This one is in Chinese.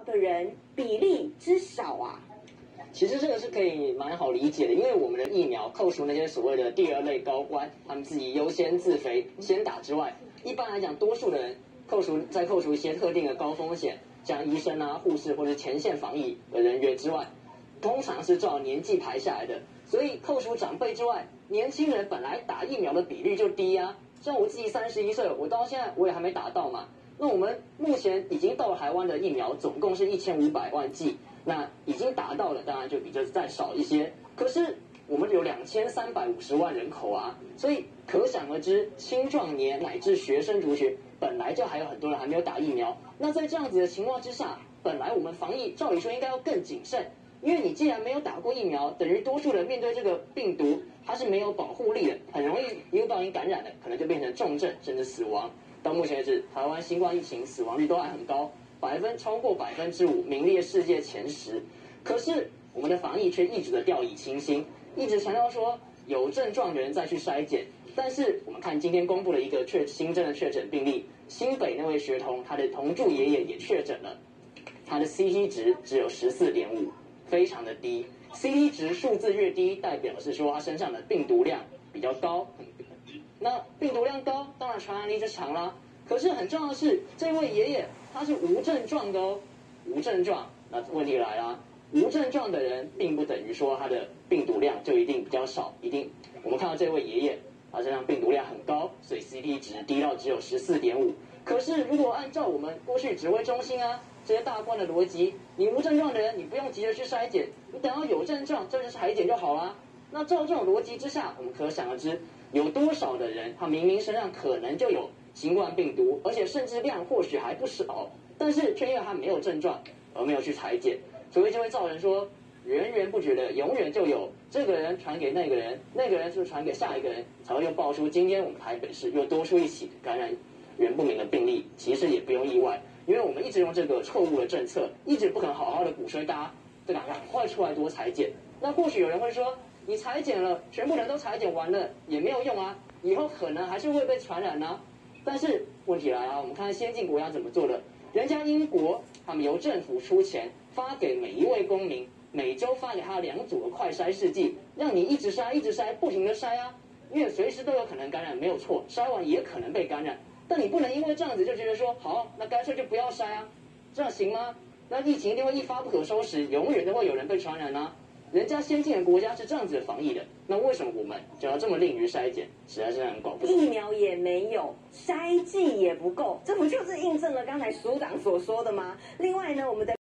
的人比例之少啊？ 其实这个是可以蛮好理解的，因为我们的疫苗扣除那些所谓的第二类高官，他们自己优先自肥先打之外，一般来讲，多数的人扣除一些特定的高风险，像医生啊、护士或者前线防疫的人员之外，通常是照年纪排下来的。所以扣除长辈之外，年轻人本来打疫苗的比率就低啊。像我自己31岁，我到现在我也还没打到嘛。那我们目前已经到台湾的疫苗总共是1500万剂。那已经达到了，当然就比这再少一些。可是我们有2350万人口啊，所以可想而知，青壮年乃至学生族群本来就还有很多人还没有打疫苗。那在这样子的情况之下，本来我们防疫照理说应该要更谨慎，因为你既然没有打过疫苗，等于多数人面对这个病毒它是没有保护力的，很容易一个不小心感染了，可能就变成重症甚至死亡。到目前为止，台湾新冠疫情死亡率都还很高。超过5%，名列世界前10。可是我们的防疫却一直的掉以轻心，一直强调说有症状的人再去筛检。但是我们看今天公布了一个新增的确诊病例，新北那位学童，他的同住爷爷也确诊了，他的 CT 值只有14.5，非常的低。CT 值数字越低，代表是说他身上的病毒量比较高。那病毒量高，当然传染力就强啦。可是很重要的是，这位爷爷他是无症状的哦，无症状。那问题来了，无症状的人并不等于说他的病毒量就一定比较少，我们看到这位爷爷，他身上病毒量很高，所以 CT 值低到只有14.5。可是如果按照我们过去指挥中心啊这些大官的逻辑，你无症状的人你不用急着去筛检，你等到有症状再去筛检就好啦。那照这种逻辑之下，我们可想而知，有多少的人他明明身上可能就有新冠病毒，而且甚至量或许还不少，但是却因为他没有症状而没有去采检，所以就会造成说源源不绝的永远就有这个人传给那个人，那个人就传给下一个人，才会又爆出今天我们台北市又多出一起感染源不明的病例。其实也不用意外，因为我们一直用这个错误的政策，一直不肯好好的鼓吹大家赶快出来多采检。那或许有人会说，你采检了，全部人都采检完了也没有用啊，以后可能还是会被传染啊。但是问题来了，我们看先进国家怎么做的。人家英国他们由政府出钱发给每一位公民，每周发给他2组的快筛试剂，让你一直筛，不停的筛啊，因为随时都有可能感染，没有错，筛完也可能被感染。但你不能因为这样子就觉得说好，那干脆就不要筛啊，这样行吗？那疫情一定会一发不可收拾，永远都会有人被传染啊。人家先进的国家是这样子的防疫的，那为什么我们就要这么吝于筛检？实在是让人搞不懂。 疫苗也没有，筛剂也不够，这不就是印证了刚才署长所说的吗？另外呢，我们的